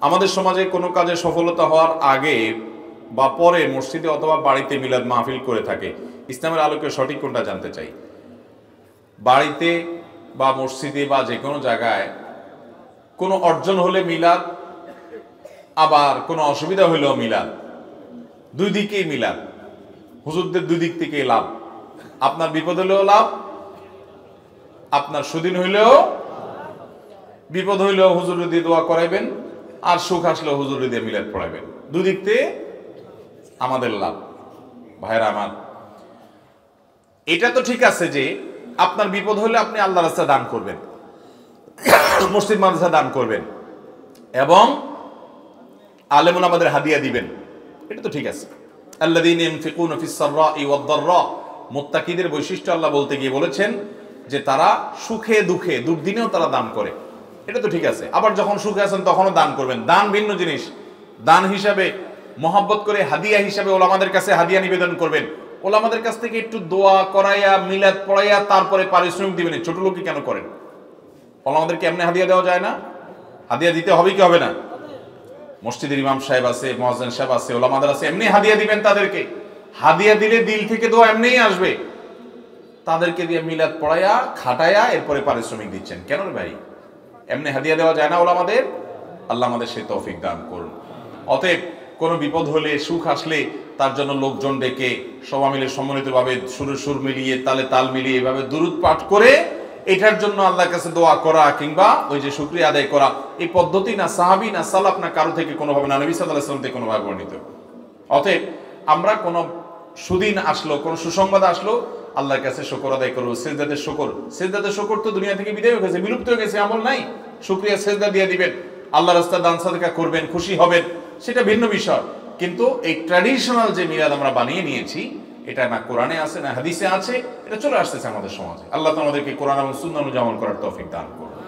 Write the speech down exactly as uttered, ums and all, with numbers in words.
আমাদের সমাজে কোনো কাজে সফলতা হওয়ার আগে বা পরে মসজিদে অথবা বাড়িতে মিলাদ মাহফিল করে থাকে, ইসলামের আলোকে সঠিক কোনটা জানতে চাই। বাড়িতে বা মসজিদে বা যে কোনো জায়গায় কোনো অর্জন হলে মিলাদ, আবার কোনো অসুবিধা হইলেও মিলাদ, দুই দিকেই মিলাদ। হুজুরদের দুই দিক থেকে লাভ। আপনার বিপদ হইলেও লাভ, আপনার সুদিন হইলেও, বিপদ হইলেও হুজুর দিয়ে দোয়া করাইবেন, আর সুখ আসলেও হুজুর দিয়ে মিলাদ পড়াইবেন। দুই দিক থেকে আমাদের লাভ। ভাইরা আমার, এটা তো ঠিক আছে যে আপনার বিপদ হলে আপনি আল্লাহর রাস্তায় দান করবেন, মসজিদ মাদ্রাসা দান করবেন এবং আলেম ওলামাদের হাদিয়া দিবেন, এটা তো ঠিক আছে। আল্লাযীনা ইউনফিকুনা ফিস সাররাই ওয়াদ দাররা, মুত্তাকিদের বৈশিষ্ট্য আল্লাহ বলতে গিয়ে বলেছেন যে তারা সুখে দুঃখে দুর্দিনেও তারা দান করে, এটা তো ঠিক আছে। আবার যখন সুখে আছেন তখনও দান করবেন, দান ভিন্ন জিনিস। দান হিসাবে মহব্বত করে হাদিয়া হিসাবে ওলামাদের কাছে হাদিয়া নিবেদন করবেন, ওলামাদের কাছ থেকে একটু দোয়া করাইয়া মিলাদ পড়াইয়া তারপরে পারিশ্রমিক দিবেন। ছোট লোকই কেন করেন? ওলামাদেরকে এমনি হাদিয়া দেওয়া যায় না? হাদিয়া দিতে হবে কি হবে না? মসজিদের ইমাম সাহেব আছে, মুয়াজ্জিন সাহেব আছে, ওলামাদের আছে, এমনি হাদিয়া দিবেন তাদেরকে। হাদিয়া দিলে দিল থেকে দোয়া এমনিই আসবে। তাদেরকে দিয়ে মিলাদ পড়াইয়া খাটাইয়া এরপরে পারিশ্রমিক দিচ্ছেন কেন রে ভাই? এমনি হাদিয়া দেওয়া যায় না ওলামাদের? আল্লাহ আমাদের সেই তৌফিক দান করুন। অতএব কোনো বিপদ হলে, সুখ আসলে তার জন্য লোকজন ডেকে সবাই মিলে সম্মিলিতভাবে সুরে সুর মিলিয়ে তালে তাল মিলিয়ে এভাবে দুরূদ পাঠ করে এটার জন্য আল্লাহর কাছে দোয়া করা কিংবা ওই যে শুকরিয়া আদায় করা, এই পদ্ধতি না সাহাবী না সালাফ না কারো থেকে কোনোভাবে না নবী সাল্লাল্লাহু আলাইহি ওয়াসাল্লাম থেকে কোনোভাবে বর্ণিত। অতএব আমরা কোনো সুদিন আসলো, কোনো সুসংবাদ আসলো, আল্লাহর কাছে শুকর আদায় করবো। সিজদাতে শুকর, সিজদাতে শুকর তো দুনিয়া থেকে বিদায় হয়ে গেছে, বিলুপ্ত হয়ে গেছে, আমল নাই। শুকরিয়া সিজদা দিয়ে দিবেন, আল্লাহর রাস্তায় দান সাদকা করবেন, খুশি হবেন, সেটা ভিন্ন বিষয়। কিন্তু এই ট্র্যাডিশনাল যে মিলাদ আমরা বানিয়ে নিয়েছি, এটা না কোরআনে আছে না হাদিসে আছে, এটা চলে আসতেছে আমাদের সমাজে। আল্লাহ তো আমাদেরকে কোরআন এবং সুন্নাহ অনুযায়ী আমল করার তৌফিক দান করুন।